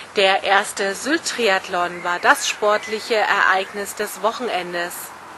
Der erste Sylt-Triathlon war das sportliche Ereignis des Wochenendes.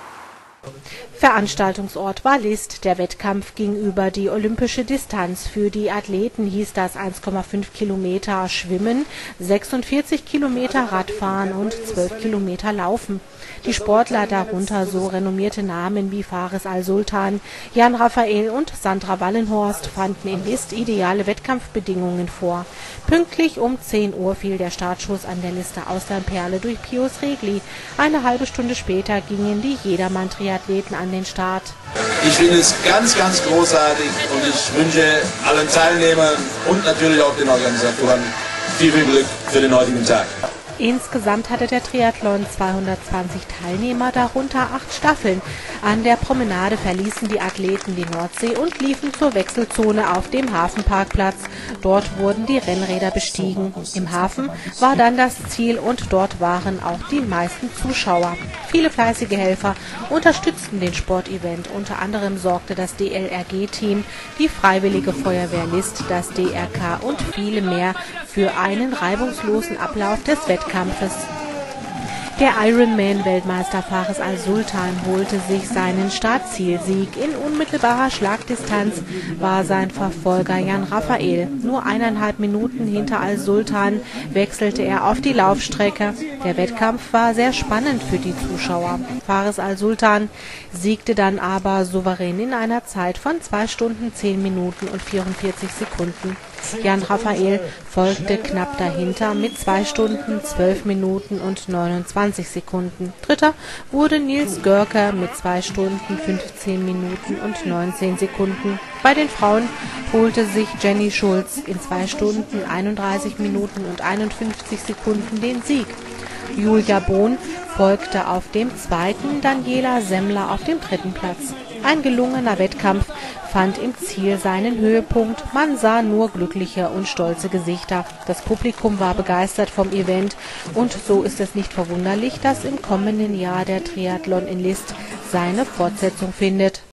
Veranstaltungsort war List. Der Wettkampf ging über die olympische Distanz. Für die Athleten hieß das 1,5 Kilometer Schwimmen, 46 Kilometer Radfahren und 12 Kilometer Laufen. Die Sportler, darunter so renommierte Namen wie Faris Al-Sultan, Jan Raphael und Sandra Wallenhorst, fanden in List ideale Wettkampfbedingungen vor. Pünktlich um 10 Uhr fiel der Startschuss an der Lister Austernperle durch Pius Regli. Eine halbe Stunde später gingen die Jedermann-Triathleten an den Start. Ich finde es ganz, ganz großartig und ich wünsche allen Teilnehmern und natürlich auch den Organisatoren viel Glück für den heutigen Tag. Insgesamt hatte der Triathlon 220 Teilnehmer, darunter 8 Staffeln. An der Promenade verließen die Athleten die Nordsee und liefen zur Wechselzone auf dem Hafenparkplatz. Dort wurden die Rennräder bestiegen. Im Hafen war dann das Ziel und dort waren auch die meisten Zuschauer. Viele fleißige Helfer unterstützten den Sportevent. Unter anderem sorgte das DLRG-Team, die Freiwillige Feuerwehr List, das DRK und viele mehr für einen reibungslosen Ablauf des Wettkampfes. Der Ironman-Weltmeister Faris Al-Sultan holte sich seinen Startzielsieg. In unmittelbarer Schlagdistanz war sein Verfolger Jan Raphael. Nur 1,5 Minuten hinter Al-Sultan wechselte er auf die Laufstrecke. Der Wettkampf war sehr spannend für die Zuschauer. Faris Al-Sultan siegte dann aber souverän in einer Zeit von 2 Stunden, 10 Minuten und 44 Sekunden. Jan Raphael folgte knapp dahinter mit 2 Stunden, 12 Minuten und 29 Sekunden. Dritter wurde Nils Görker mit 2 Stunden, 15 Minuten und 19 Sekunden. Bei den Frauen holte sich Jenny Schulz in 2 Stunden, 31 Minuten und 51 Sekunden den Sieg. Julia Bohn folgte auf dem 2., Daniela Semmler auf dem 3. Platz. Ein gelungener Wettkampf fand im Ziel seinen Höhepunkt. Man sah nur glückliche und stolze Gesichter. Das Publikum war begeistert vom Event und so ist es nicht verwunderlich, dass im kommenden Jahr der Triathlon in List seine Fortsetzung findet.